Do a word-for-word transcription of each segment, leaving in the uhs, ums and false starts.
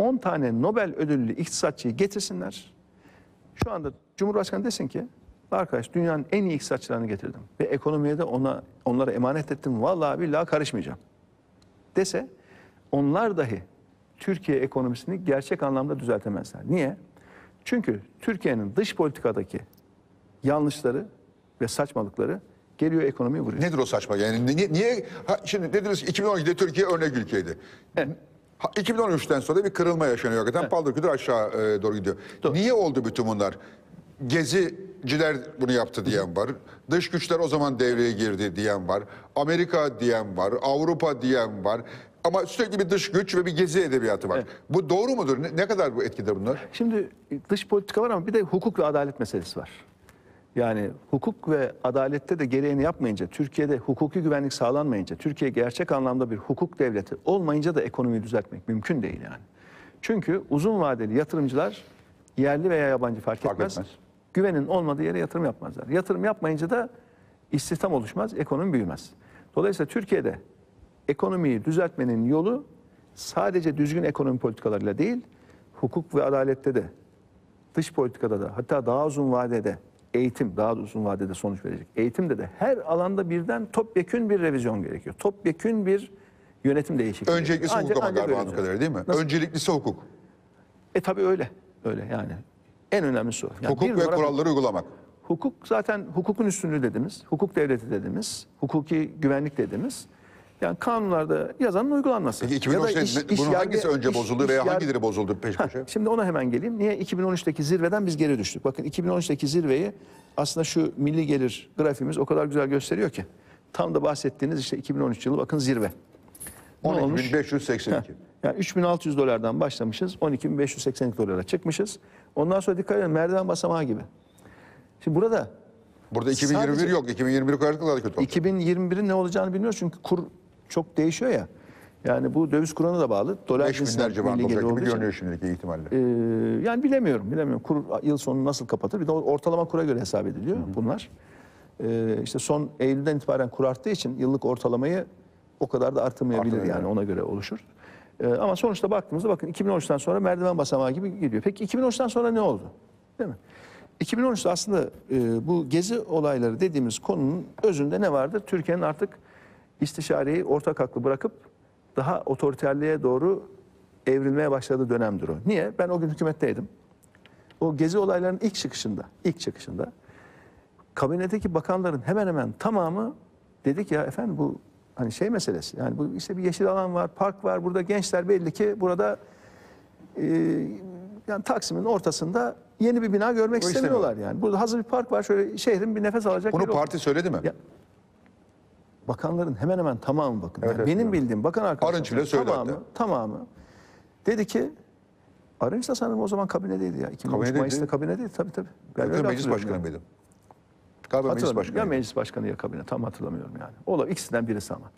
on tane Nobel ödüllü iktisatçıyı getirsinler. Şu anda Cumhurbaşkanı desin ki arkadaş dünyanın en iyi iktisatçılarını getirdim ve ekonomiye de ona onlara emanet ettim. Vallahi billahi karışmayacağım dese onlar dahi Türkiye ekonomisini gerçek anlamda düzeltemezler. Niye? Çünkü Türkiye'nin dış politikadaki yanlışları ve saçmalıkları geliyor ekonomiyi vuruyor. Nedir o saçma? Yani niye, niye ha, şimdi dediniz iki bin on ikide Türkiye örnek ülkeydi. Evet. Ha, iki bin on üçten sonra bir kırılma yaşanıyor hakikaten. Evet. Paldır küldür aşağı e, doğru gidiyor. Doğru. Niye oldu bütün bunlar? Geziciler bunu yaptı diyen var. Dış güçler o zaman devreye girdi diyen var. Amerika diyen var. Avrupa diyen var. Ama sürekli bir dış güç ve bir gezi edebiyatı var. Evet. Bu doğru mudur? Ne, ne kadar bu etkide bunlar? Şimdi dış politika var ama bir de hukuk ve adalet meselesi var. Yani hukuk ve adalette de gereğini yapmayınca, Türkiye'de hukuki güvenlik sağlanmayınca, Türkiye gerçek anlamda bir hukuk devleti olmayınca da ekonomiyi düzeltmek mümkün değil yani. Çünkü uzun vadeli yatırımcılar yerli veya yabancı fark, fark etmez. etmez. Güvenin olmadığı yere yatırım yapmazlar. Yatırım yapmayınca da istihdam oluşmaz, ekonomi büyümez. Dolayısıyla Türkiye'de ekonomiyi düzeltmenin yolu sadece düzgün ekonomi politikalarıyla değil, hukuk ve adalette de, dış politikada da, hatta daha uzun vadede eğitim, daha uzun vadede sonuç verecek. Eğitimde de her alanda birden topyekün bir revizyon gerekiyor. Topyekün bir yönetim değişikliği. Öncelikli hukuk ama galiba anladığım kadarıyla değil mi? Nasıl? Önceliklisi hukuk. E tabii öyle. Öyle yani. En önemlisi o. Yani hukuk ve kuralları uygulamak. Hukuk zaten hukukun üstünlüğü dediğimiz, hukuk devleti dediğimiz, hukuki güvenlik dediğimiz. Yani kanunlarda yazanın uygulanması. Peki iki bin on üçte iş, bunun iş hangisi yerde, önce iş, bozuldu iş, veya iş hangileri bozuldu peş peşe? Ha, şimdi ona hemen geleyim. Niye iki bin on üçteki zirveden biz geri düştük? Bakın iki bin on üçteki zirveyi aslında şu milli gelir grafiğimiz o kadar güzel gösteriyor ki. Tam da bahsettiğiniz işte iki bin on üç yılı bakın zirve. on iki bin beş yüz seksen iki. Ha, yani üç bin altı yüz dolardan başlamışız. on iki bin beş yüz seksen iki dolara çıkmışız. Ondan sonra dikkat edin merdiven basamağı gibi. Şimdi burada Burada iki bin yirmi bir sadece, yok. iki bin yirmi bir kadar daha kötü olacak. iki bin yirmi birin ne olacağını bilmiyoruz çünkü kur çok değişiyor ya. Yani bu döviz kuruna da bağlı. Dolar beş binler civarında olacak gibi görünüyor şimdiki ihtimalle. E, yani bilemiyorum. Bilemiyorum. Kur yıl sonu nasıl kapatır? Bir de ortalama kura göre hesap ediliyor hı hı. bunlar. E, işte son Eylül'den itibaren kur arttığı için yıllık ortalamayı o kadar da artırmayabilir Artır, yani yani ona göre oluşur. E, ama sonuçta baktığımızda bakın iki bin on üçten sonra merdiven basamağı gibi gidiyor. Peki iki bin on üçten sonra ne oldu? Değil mi? iki bin on üçte aslında e, bu gezi olayları dediğimiz konunun özünde ne vardır? Türkiye'nin artık istişareyi ortak aklı bırakıp daha otoriterliğe doğru evrilmeye başladığı dönemdir o. Niye? Ben o gün hükümetteydim. O gezi olaylarının ilk çıkışında, ilk çıkışında kabinedeki bakanların hemen hemen tamamı dedik ya efendim bu hani şey meselesi. Yani bu işte bir yeşil alan var, park var. Burada gençler belli ki burada e, yani Taksim'in ortasında yeni bir bina görmek istemiyorlar yani. Burada hazır bir park var. Şöyle şehrin bir nefes alacak. Bunu parti söyledi mi? Ya, bakanların hemen hemen tamamı bakın. Evet, yani benim evet. bildiğim bakan arkadaşlar tamamı, hatta. tamamı dedi ki Arınç da sanırım o zaman kabinedeydi ya. iki bin on üç Mayıs'ta kabinedeydi tabii tabii. Ben öyle meclis başkanı yani. mıydım? Galiba meclis başkanı. Ya meclis başkanı ya kabine tam hatırlamıyorum yani. Ola ikisinden birisi ama.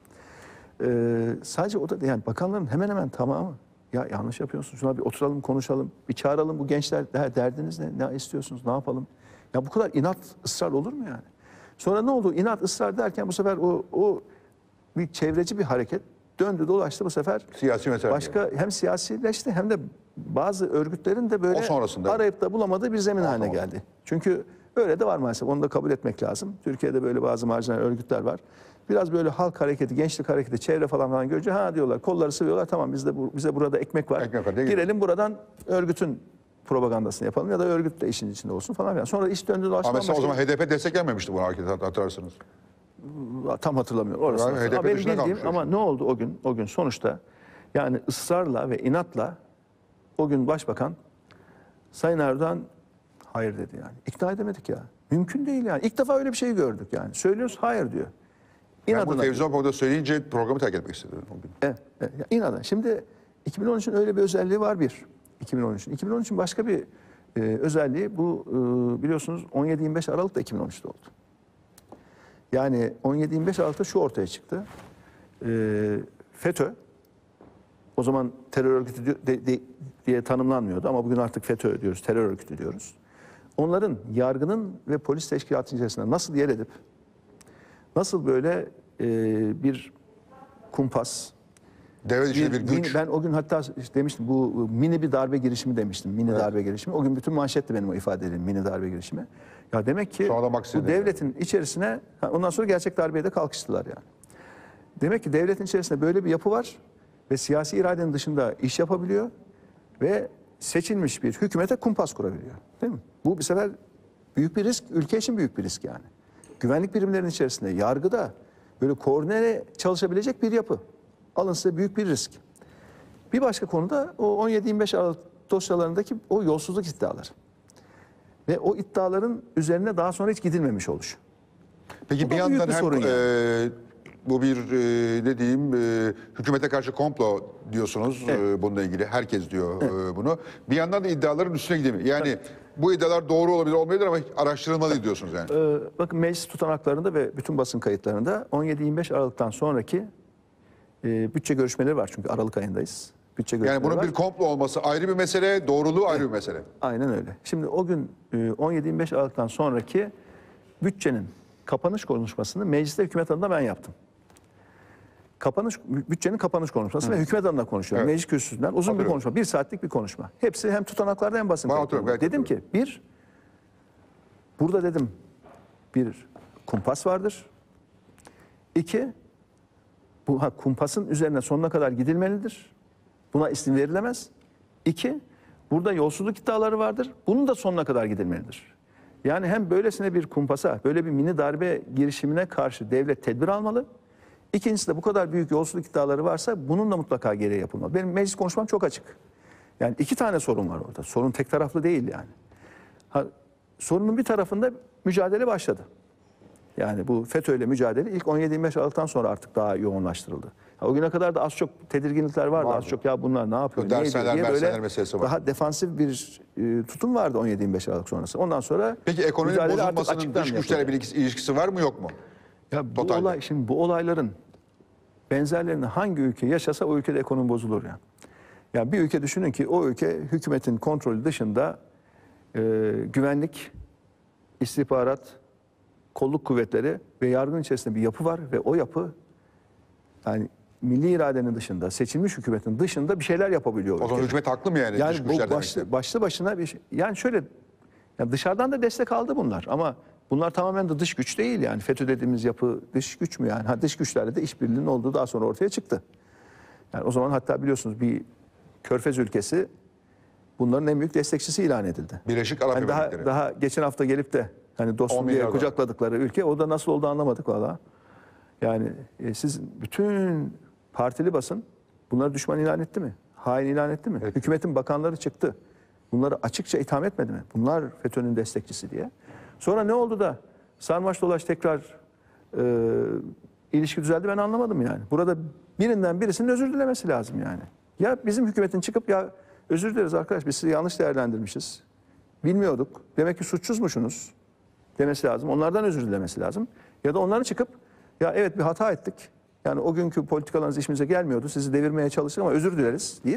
Ee, sadece o da yani bakanların hemen hemen tamamı ya yanlış yapıyorsunuz. Şuna bir oturalım konuşalım. Bir çağıralım bu gençler derdiniz ne? Ne istiyorsunuz? Ne yapalım? Ya bu kadar inat ısrar olur mu yani? Sonra ne oldu? İnat, ısrar derken bu sefer o, o bir çevreci bir hareket döndü dolaştı bu sefer. Siyasi mesele. Başka hem siyasileşti hem de bazı örgütlerin de böyle arayıp da bulamadığı bir zemin o haline sonra. geldi. Çünkü öyle de var maalesef. Onu da kabul etmek lazım. Türkiye'de böyle bazı marjinal örgütler var. Biraz böyle halk hareketi, gençlik hareketi, çevre falan falan görünce ha diyorlar kolları sıvıyorlar. Tamam bizde bu, bize burada ekmek var. Ekmek var Girelim buradan örgütün propagandasını yapalım ya da örgüt de işin içinde olsun falan. Yani sonra iş döndü dolaştı. Ama mesela o zaman H D P destek gelmemişti bu hareketi hatırlarsınız. Tam hatırlamıyorum. Orası yani H D P benim bildiğim ama ne oldu o gün? O gün sonuçta yani ısrarla ve inatla o gün başbakan Sayın Erdoğan hayır dedi yani. İkna edemedik ya. Mümkün değil yani. İlk defa öyle bir şey gördük yani. Söylüyoruz hayır diyor. İnadına. Ben bu televizyon programında söyleyince programı terk etmek istedim o gün. Evet. evet. İnadına. Şimdi iki bin on üçün öyle bir özelliği var bir. iki bin on üçün. iki bin on üçün başka bir e, özelliği bu e, biliyorsunuz on yedi yirmi beş Aralık'ta iki bin on üçte oldu. Yani on yedi yirmi beş Aralık'ta şu ortaya çıktı. E, FETÖ o zaman terör örgütü de, de, diye tanımlanmıyordu ama bugün artık FETÖ diyoruz, terör örgütü diyoruz. Onların yargının ve polis teşkilatının içerisinde nasıl yer edip nasıl böyle e, bir kumpas, Devlet içinde bir, Bir- güç. mini- ben o gün hatta işte demiştim bu mini bir darbe girişimi demiştim. Mini darbe girişimi. O gün bütün manşetti benim o ifade edildiğim mini darbe girişimi. Ya demek ki Sonra da bu Maksim'de devletin içerisine ha, ondan sonra gerçek darbeye de kalkıştılar yani. Demek ki devletin içerisinde böyle bir yapı var ve siyasi iradenin dışında iş yapabiliyor ve seçilmiş bir hükümete kumpas kurabiliyor. Değil mi? Bu bir sefer büyük bir risk, ülke için büyük bir risk yani. Güvenlik birimlerinin içerisinde, yargıda böyle koordineli çalışabilecek bir yapı. Alın size büyük bir risk. Bir başka konuda o on yedi yirmi beş Aralık dosyalarındaki o yolsuzluk iddiaları. Ve o iddiaların üzerine daha sonra hiç gidilmemiş oluşu. Peki Bu bir da büyük yandan bir hem sorun e, bu bir e, ne diyeyim e, hükümete karşı komplo diyorsunuz Evet. e, bununla ilgili. Herkes diyor e, bunu. Bir yandan da iddiaların üstüne gidemiyor. Yani bu iddialar doğru olabilir olmayabilir ama araştırılmalı diyorsunuz yani. Ee, bakın meclis tutanaklarında ve bütün basın kayıtlarında on yedi yirmi beş Aralık'tan sonraki e, bütçe görüşmeleri var. Çünkü Aralık ayındayız. Bütçe Yani görüşmeleri bunun var. bir komplo olması ayrı bir mesele, doğruluğu ayrı bir mesele. Aynen öyle. Şimdi o gün e, on yedi yirmi beş Aralık'tan sonraki bütçenin kapanış konuşmasını mecliste hükümet adına ben yaptım. Kapanış bütçenin kapanış konuşması ve hükümet adına konuşuyorum. Evet. Meclis kürsüsünden uzun bir Hatırlıyorum. konuşma. Bir saatlik bir konuşma. Hepsi hem tutanaklarda hem basın Ben kayıtlarında. hatırlıyorum, gayet Dedim ki bir, burada dedim bir kumpas vardır. İki, bu ha, kumpasın üzerine sonuna kadar gidilmelidir. Buna izin verilemez. İki, burada yolsuzluk iddiaları vardır. Bunun da sonuna kadar gidilmelidir. Yani hem böylesine bir kumpasa, böyle bir mini darbe girişimine karşı devlet tedbir almalı. İkincisi de bu kadar büyük yolsuzluk iddiaları varsa bunun da mutlaka gereği yapılmalı. Benim meclis konuşmam çok açık. Yani iki tane sorun var orada. Sorun tek taraflı değil yani. Ha, sorunun bir tarafında mücadele başladı. Yani bu FETÖ'yle mücadele ilk on yedi yirmi beş Aralık'tan sonra artık daha yoğunlaştırıldı. Ha, o güne kadar da az çok tedirginlikler vardı. Vardı. Az çok ya bunlar ne yapıyor, Bu ne ediyor dershaneler, diye dershaneler böyle meselesi var. daha defansif bir e, tutum vardı on yedi yirmi beş Aralık sonrası. Ondan sonra Peki ekonominin mücadele artık bozulmasının açıktan dış güçlerle yapıldı. bir ilgisi- ilişkisi var mı yok mu? Ya bu Totalde. olay şimdi bu olayların benzerlerini hangi ülke yaşasa o ülkede ekonomi bozulur ya. Yani bir ülke düşünün ki o ülke hükümetin kontrolü dışında e, güvenlik, istihbarat, kolluk kuvvetleri ve yargının içerisinde bir yapı var ve o yapı yani milli iradenin dışında, seçilmiş hükümetin dışında bir şeyler yapabiliyor. O zaman ülkede. hükümet haklı mı yani, dış Yani güçler bu demekte? başlı, başlı başına bir şey. Yani şöyle yani dışarıdan da destek aldı bunlar ama bunlar tamamen de dış güç değil yani. FETÖ dediğimiz yapı dış güç mü yani? Ha, dış güçlerle de işbirliğinin olduğu daha sonra ortaya çıktı. Yani o zaman hatta biliyorsunuz bir Körfez ülkesi bunların en büyük destekçisi ilan edildi. Birleşik Arap Yani daha, Emirlikleri. daha geçen hafta gelip de hani on dostum milyar diye dolar. kucakladıkları ülke o da nasıl oldu anlamadık valla. Yani e, siz bütün partili basın bunları düşman ilan etti mi? Hain ilan etti mi? Evet. Hükümetin bakanları çıktı. Bunları açıkça itham etmedi mi? Bunlar FETÖ'nün destekçisi diye. Sonra ne oldu da sarmaş dolaş tekrar e, ilişki düzeldi ben anlamadım yani. Burada birinden birisinin özür dilemesi lazım yani. Ya bizim hükümetin çıkıp ya özür dileriz arkadaş biz sizi yanlış değerlendirmişiz. Bilmiyorduk. Demek ki suçsuzmuşsunuz demesi lazım. Onlardan özür dilemesi lazım. Ya da onların çıkıp ya evet bir hata ettik. Yani o günkü politikalarınız işimize gelmiyordu. Sizi devirmeye çalıştık ama özür dileriz deyip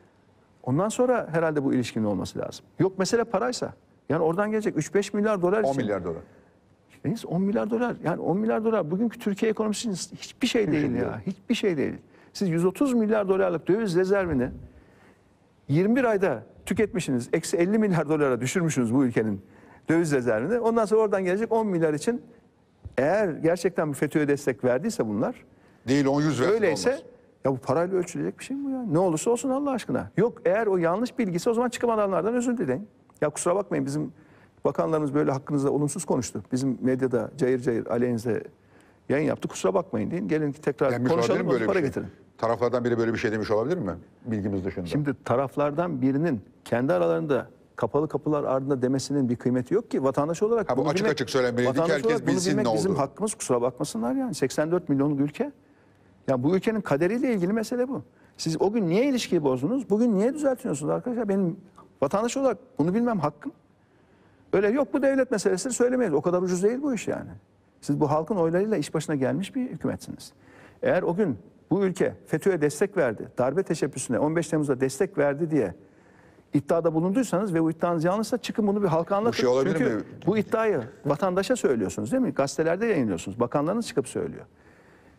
ondan sonra herhalde bu ilişkinin olması lazım. Yok mesele paraysa yani oradan gelecek üç beş milyar dolar için. on milyar dolar. Neyse on milyar dolar. Yani on milyar dolar bugünkü Türkiye ekonomisi için hiçbir şey değil şey ya. değil. Hiçbir şey değil. Siz yüz otuz milyar dolarlık döviz rezervini yirmi bir ayda tüketmişsiniz. Eksi elli milyar dolara düşürmüşsünüz bu ülkenin döviz rezervini. Ondan sonra oradan gelecek on milyar için eğer gerçekten bu FETÖ'ye destek verdiyse bunlar Değil on yüz versin öyleyse olmaz. ya bu parayla ölçülecek bir şey mi bu ya? Ne olursa olsun Allah aşkına. Yok eğer o yanlış bilgisi o zaman çıkıp adamlardan özür dileyin. Ya kusura bakmayın bizim bakanlarımız böyle hakkınızda olumsuz konuştu. Bizim medyada cayır cayır aleyhinize yayın yaptı. Kusura bakmayın deyin. Gelin ki tekrar Demiş olabilir konuşalım mi böyle bir para şey? getirin. Taraflardan biri böyle bir şey demiş olabilir mi? Bilgimiz dışında. Şimdi taraflardan birinin kendi aralarında kapalı kapılar ardında demesinin bir kıymeti yok ki vatandaş olarak. Ha, bu bunu açık açık söylenmeliydi ki vatandaş herkes olarak bunu bilsin bilmek ne bizim olduğunu. hakkımız, kusura bakmasınlar yani seksen dört milyonluk ülke. Ya bu ülkenin kaderiyle ilgili mesele bu. Siz o gün niye ilişkiyi bozdunuz? Bugün niye düzeltiyorsunuz arkadaşlar? Benim vatandaş olarak bunu bilmem hakkım. Öyle yok bu devlet meselesini söylemeyiz. O kadar ucuz değil bu iş yani. Siz bu halkın oylarıyla iş başına gelmiş bir hükümetsiniz. Eğer o gün bu ülke FETÖ'ye destek verdi, darbe teşebbüsüne on beş Temmuz'da destek verdi diye iddiada bulunduysanız ve bu iddianız yanlışsa çıkın bunu bir halka anlatın. şey olabilir Çünkü mi? bu iddiayı vatandaşa söylüyorsunuz değil mi? Gazetelerde yayınlıyorsunuz. Bakanlarınız çıkıp söylüyor.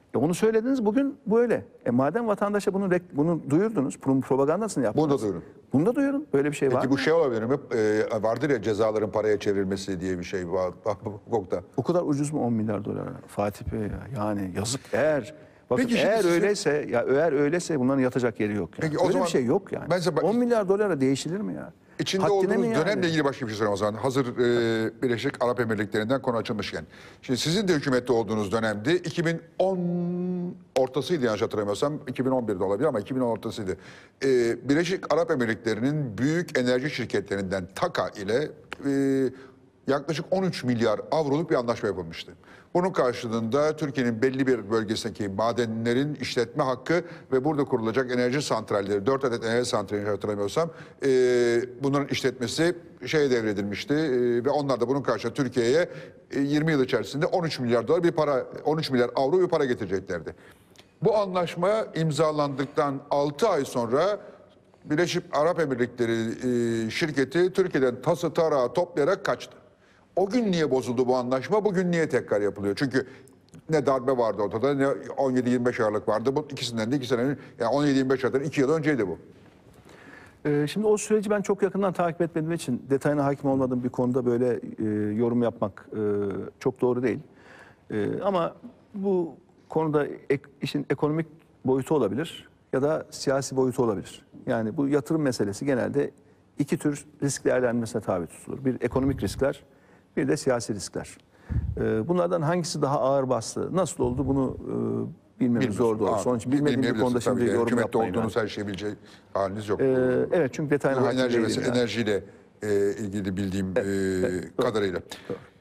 E onu söylediniz, bugün böyle. E madem vatandaşa bunu rek- bunu duyurdunuz, bunun propagandasını yaptınız. Bunu da duyurun. Bunu da duyurun. Böyle bir şey var Peki mı? bu şey olabilir mi? Ee, vardır ya cezaların paraya çevrilmesi diye bir şey var hukukta. O kadar ucuz mu on milyar dolar Fatih Bey ya? Yani yazık eğer. Bakın Peki şimdi eğer sizin- öyleyse ya eğer öyleyse bunların yatacak yeri yok. Yani. Peki o Öyle zaman bir şey yok yani. ben size bak- on milyar dolara değişilir mi ya? İçinde Haddine olduğunuz mi yani? dönemle ilgili başka bir şey sorayım o zaman. Hazır e, Birleşik Arap Emirlikleri'nden konu açılmışken. Şimdi sizin de hükümette olduğunuz dönemde iki bin on ortasıydı yanlış hatırlamıyorsam. iki bin on birde olabilir ama iki bin on ortasıydı. E, Birleşik Arap Emirlikleri'nin büyük enerji şirketlerinden TAKA ile e, yaklaşık on üç milyar avroluk bir anlaşma yapılmıştı. Bunun karşılığında Türkiye'nin belli bir bölgesindeki madenlerin işletme hakkı ve burada kurulacak enerji santralleri, dört adet enerji santrali hatırlamıyorsam, e, bunların işletmesi şeye devredilmişti e, ve onlar da bunun karşılığında Türkiye'ye e, yirmi yıl içerisinde on üç milyar dolar bir para, on üç milyar avro bir para getireceklerdi. Bu anlaşma imzalandıktan altı ay sonra Birleşik Arap Emirlikleri e, şirketi Türkiye'den tası tarağı toplayarak kaçtı. O gün niye bozuldu bu anlaşma? Bugün niye tekrar yapılıyor? Çünkü ne darbe vardı ortada, ne on yedi yirmi beş Aralık vardı. Bu ikisinden de iki sene, yani on yedi yirmi beş Aralık iki yıl önceydi bu. Ee, şimdi o süreci ben çok yakından takip etmediğim için detayına hakim olmadığım bir konuda böyle e, yorum yapmak e, çok doğru değil. E, ama bu konuda ek, işin ekonomik boyutu olabilir ya da siyasi boyutu olabilir. Yani bu yatırım meselesi genelde iki tür risk değerlendirmesine tabi tutulur. Bir ekonomik riskler, bir de siyasi riskler. E, bunlardan hangisi daha ağır bastı, nasıl oldu bunu e, bilmemiz zor doğru. Onun için bilmediğim bir konuda şimdi tabii. yorum Hükümette yapmayın. olduğunuz her şeyi bilecek haliniz yok. Ee, evet çünkü detayına Bu hakim enerji değilim mesela, yani. enerjiyle e, ilgili bildiğim e, kadarıyla. Doğru.